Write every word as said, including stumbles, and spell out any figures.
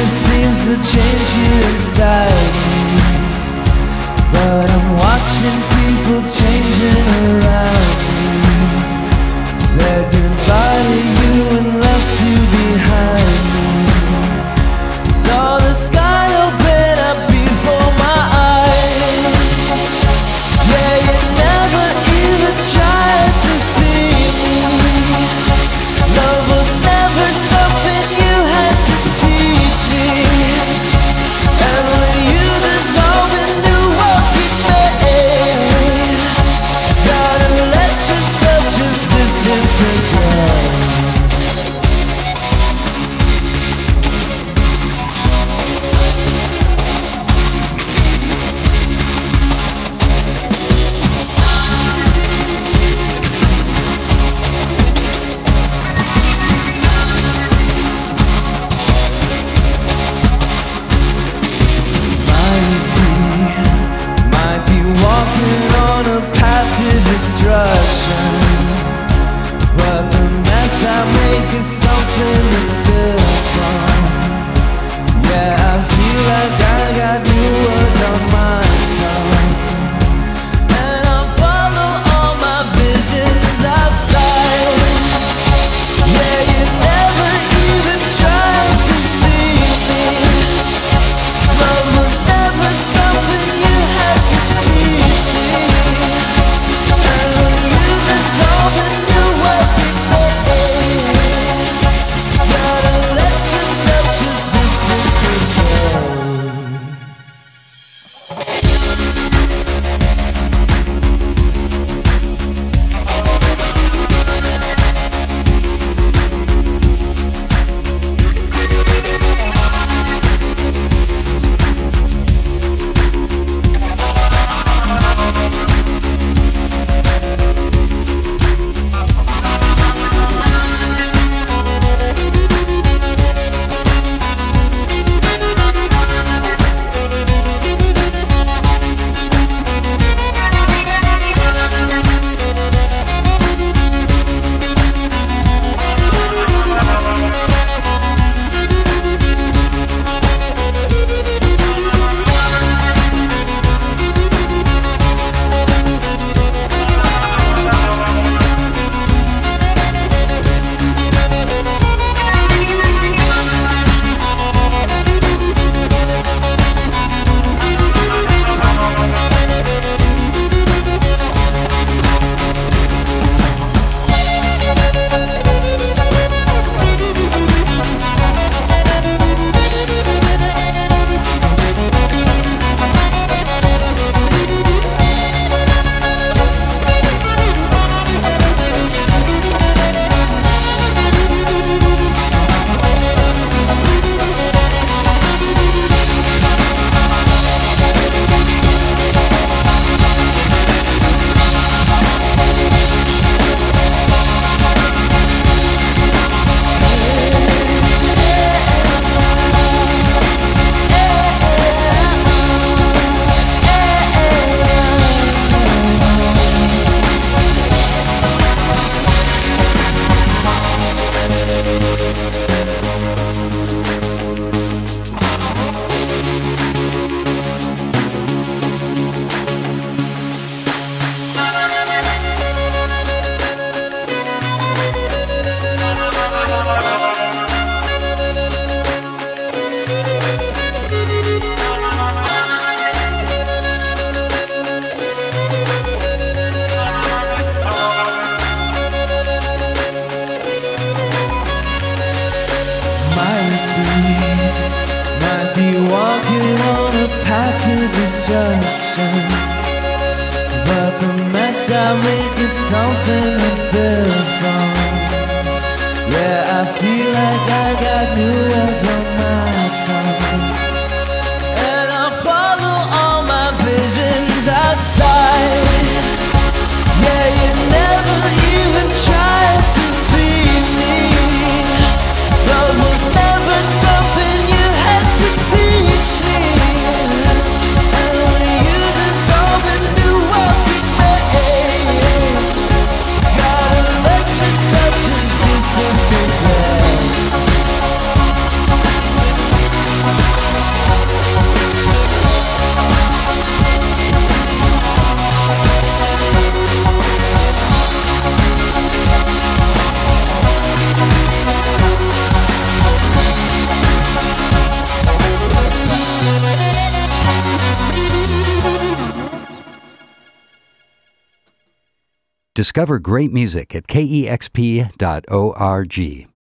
never seems to change here inside me, but I'm watching people changing around me. Said goodbye to you and left you behind me. Saw the sky open up before my eyes. Yeah, you never even tried to see me. Love was never something you had to teach me. And when you dissolve in new worlds get made, gotta let yourself just disintegrate. Destruction, but the mess I make is something to build from. Yeah, I feel like I got new words on my tongue, and I follow all my visions outside. Yeah, you never even tried to see me. Love was never something you had to teach me. Destruction, but the mess I make is something to build from. Yeah, I feel like I got new words on my tongue, and I follow all my visions outside. Yeah, you never even tried to see me. Love was never something you had to teach me. Just disintegrate. Discover great music at K E X P dot org.